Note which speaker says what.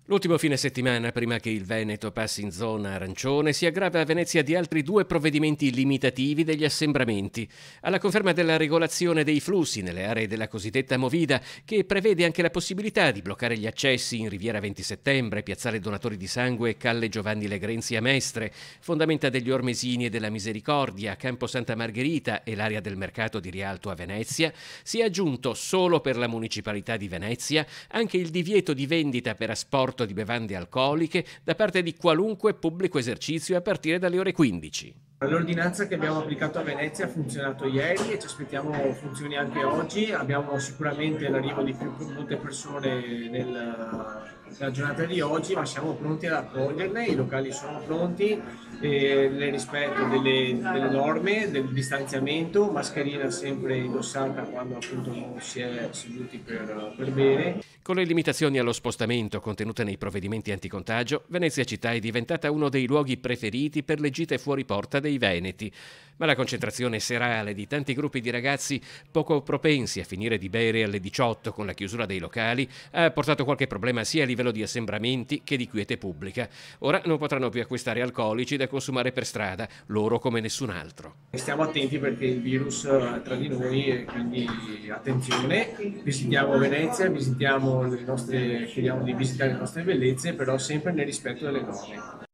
Speaker 1: L'ultimo fine settimana, prima che il Veneto passi in zona arancione, si aggrava a Venezia di altri due provvedimenti limitativi degli assembramenti. Alla conferma della regolazione dei flussi nelle aree della cosiddetta Movida, che prevede anche la possibilità di bloccare gli accessi in Riviera 20 Settembre, Piazzale Donatori di Sangue e Calle Giovanni Legrenzi a Mestre, fondamenta degli Ormesini e della Misericordia, Campo Santa Margherita e l'area del mercato di Rialto a Venezia, si è aggiunto solo per la municipalità di Venezia anche il divieto di vendita per asporto di bevande alcoliche da parte di qualunque pubblico esercizio a partire dalle ore 15.
Speaker 2: L'ordinanza che abbiamo applicato a Venezia ha funzionato ieri e ci aspettiamo funzioni anche oggi. Abbiamo sicuramente l'arrivo di più molte persone nella giornata di oggi, ma siamo pronti ad accoglierle, i locali sono pronti, nel rispetto delle norme, del distanziamento, mascherina sempre indossata quando appunto non si è seduti per bere.
Speaker 1: Con le limitazioni allo spostamento contenute nei provvedimenti anticontagio, Venezia città è diventata uno dei luoghi preferiti per le gite fuori porta dei veneti. Ma la concentrazione serale di tanti gruppi di ragazzi poco propensi a finire di bere alle 18 con la chiusura dei locali ha portato qualche problema sia a livello di assembramenti che di quiete pubblica. Ora non potranno più acquistare alcolici da consumare per strada, loro come nessun altro.
Speaker 2: Stiamo attenti perché il virus è tra di noi e quindi attenzione, visitiamo Venezia, visitiamo chiediamo di visitare le nostre bellezze, però sempre nel rispetto delle norme.